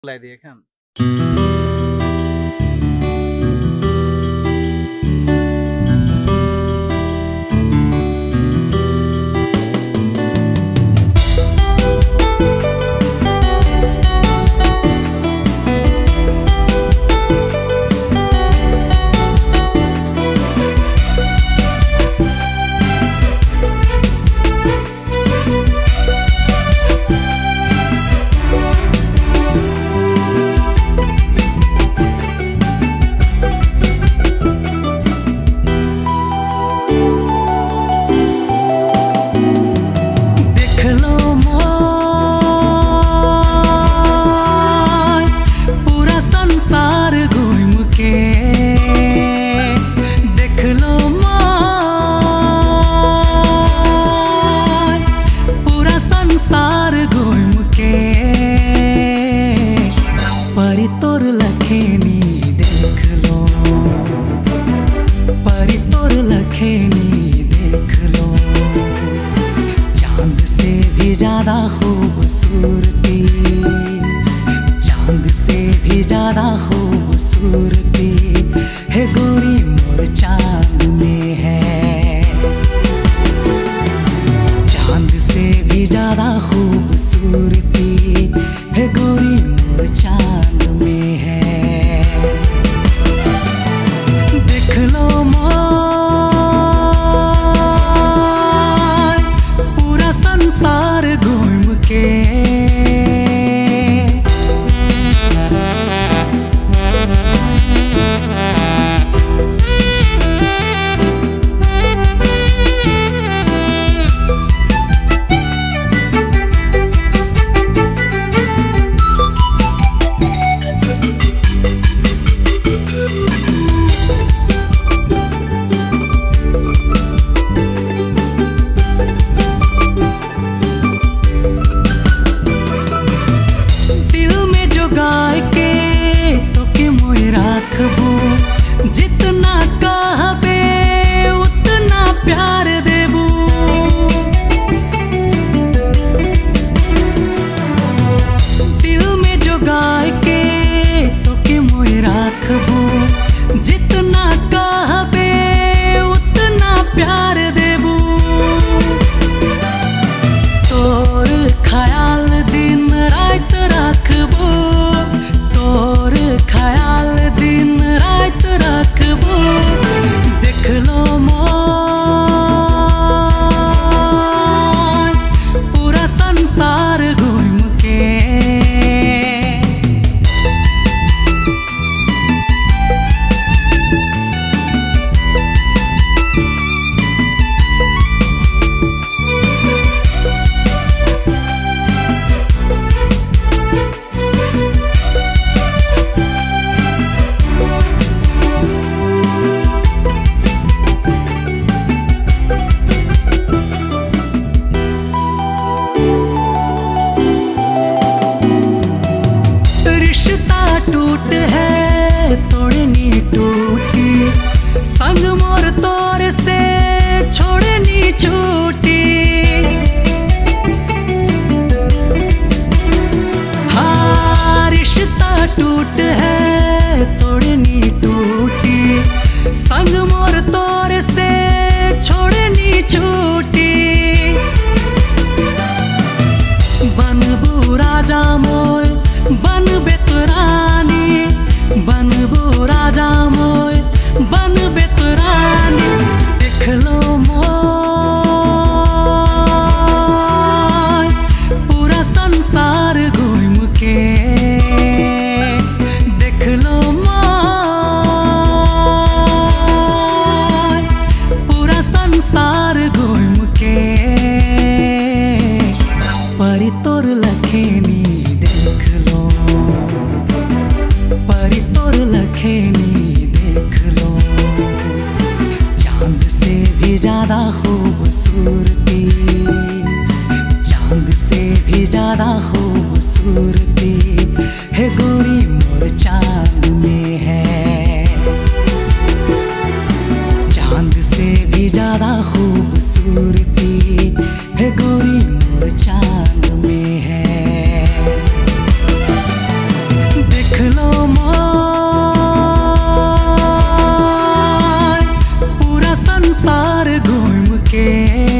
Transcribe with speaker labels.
Speaker 1: लाई दिए खान।
Speaker 2: ज्यादा खूबसूरती, चांद से भी ज्यादा खूबसूरती है गोरी मोर चांद में है। चांद से भी ज्यादा खूबसूरती है गोरी मोर चांद में है। देख लो संसार घूम के, जितना कहबे उतना प्यार देबू। दिल में जो गाय के तो के मोए राखबू, जितना कहबे उतना प्यार देबू। तोर ख्याल दिन रात रखबू, तोर ख्याल दिन रात रखबू। देख लो मोर पूरा संसार घूम के। टूट है तोड़नी टूटी, संग मोर तोर से छोड़नी छूटी। हाँ रिश्ता टूट है तोड़नी टूटी, संग मोर तोर से छोड़नी छूटी। बनबू राजा मोय बनबे तो रानी, बनबू राजा मोय बनबे तो रानी। देख लो मोय पूरा संसार घूम के। देख लो मोय पूरा संसार घूम के। परी तोर लखेनी देख लो, परी तोर लखेनी देख लो। चांद से भी ज्यादा खूबसूरती, चांद से भी ज्यादा खूबसूरती है गोरी मोर चांद में है। चांद से भी ज्यादा खूबसूरती है गोरी मोर चांद में है। के